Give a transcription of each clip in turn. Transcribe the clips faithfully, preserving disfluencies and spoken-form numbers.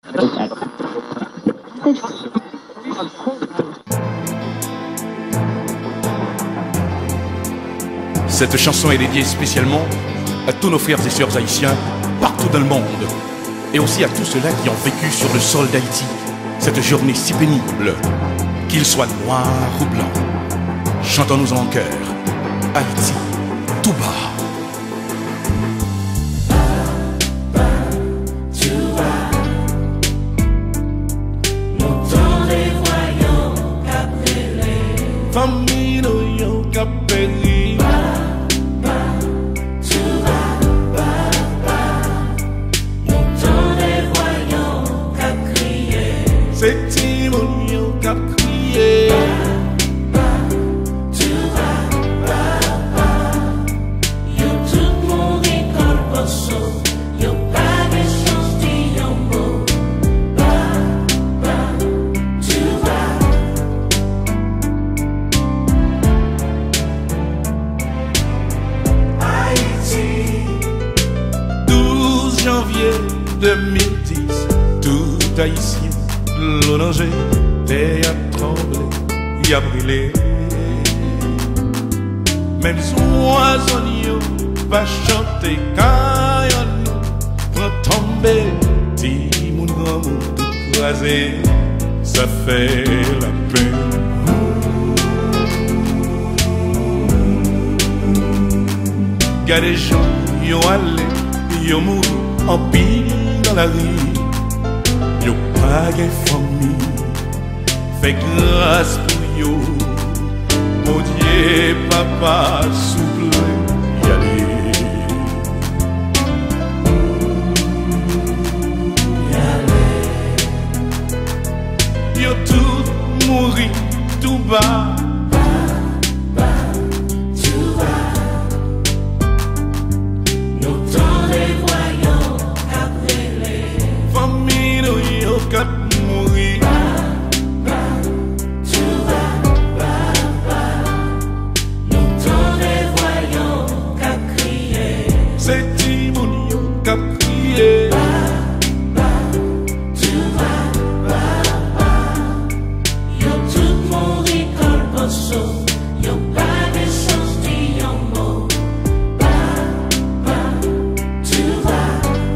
Cette chanson est dédiée spécialement à tous nos frères et sœurs haïtiens partout dans le monde, et aussi à tous ceux-là qui ont vécu sur le sol d'Haïti cette journée si pénible, qu'ils soient noirs ou blancs. Chantons-nous en chœur, Haïti, tout bas. Famille nous yon ka péri. Ba, ba, tu vas, ba, ba. Nous t'en les voyons qu'a crié. C'est Timon yon ka crié. Ba, ba, tu vas, ba, ba. Yo tout mon école posso. Yo pas de chance di yon mot. Ba, ba, tu vas. douze janvier deux mille dix, tout haïtien, l'oranger, terre a tremblé, y a brûlé. Même oiseaux n'yont pas chanté, quand y'en prend tomber, si mon grand monde tout croisé, ça fait la peine. Y'a des gens qui ont allé, qui ont mouru en pile dans la rue. Ils n'ont pas de famille, fait grâce pour eux. Mon Dieu, papa, souple, y aller. Y ont tout mouru tout bas. Cap mourir. Ba, ba, tu vas, ba, ba. Nous t'en les voyons qu'a crié. C'est Timon yon cap crié. Ba, ba, tu vas, ba, ba. Yo tout mon école posso. Yo pas de chance di yon mot. Ba, ba, tu vas.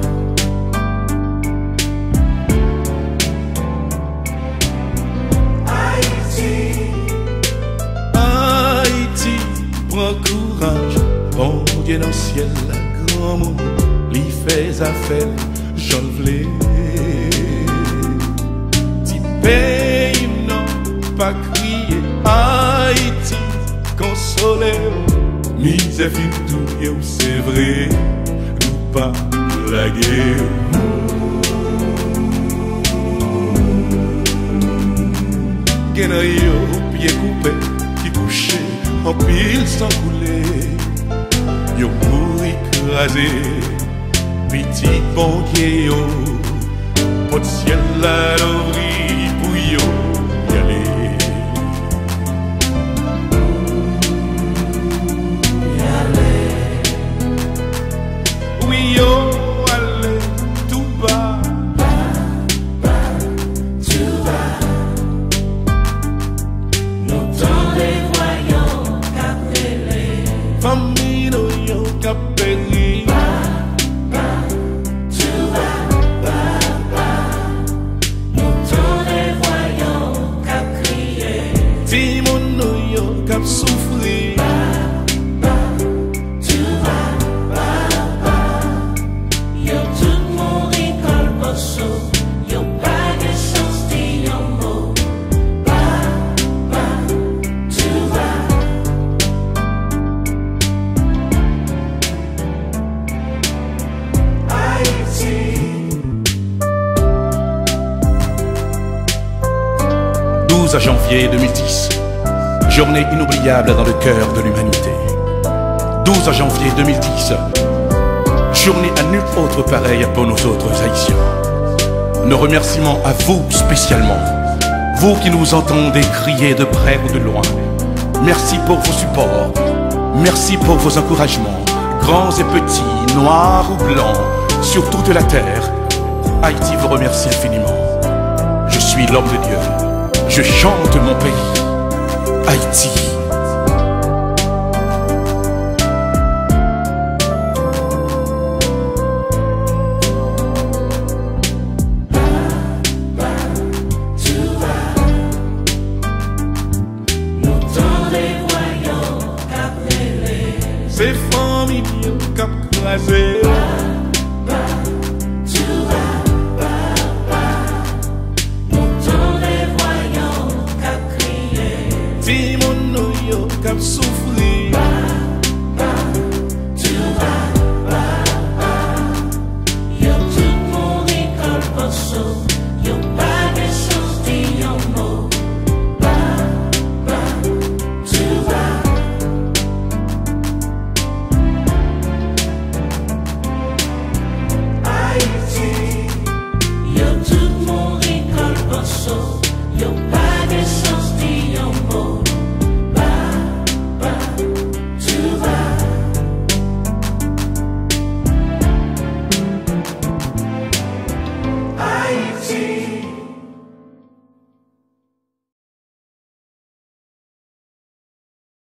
Haïti, prends courage, bon Dieu dans le ciel, la grand monde, lui fait affaire, j'en v'lais. Si pays non pas crier, Haïti, consolez, misère fin tout, c'est vrai, nous pas la guerre. Genayo, pied coupé, qui couché, en pile sans couler. Yo mouri écrasé, petit bon yo, pot ciel la l'ouvri pour yo y aller. Y aller. Oui yo, allez, tout bas. Famille nous yon ka péri. Ba, ba, tu vas, ba, ba. Nous t'en les voyons qu'a crié. Timon nous yon ka souffrir. Ba, ba, tu vas, ba, ba. Yo tout mon école posso. Yo pas de chance di yon mot. Ba, ba, tu vas. douze janvier deux mille dix, journée inoubliable dans le cœur de l'humanité. douze janvier deux mille dix, journée à nul autre pareille pour nos autres Haïtiens. Nos remerciements à vous spécialement, vous qui nous entendez crier de près ou de loin. Merci pour vos supports, merci pour vos encouragements, grands et petits, noirs ou blancs, sur toute la terre. Haïti vous remercie infiniment. Je suis l'homme de Dieu. Je chante mon pays. Haïti. C'est famille qui a crasé.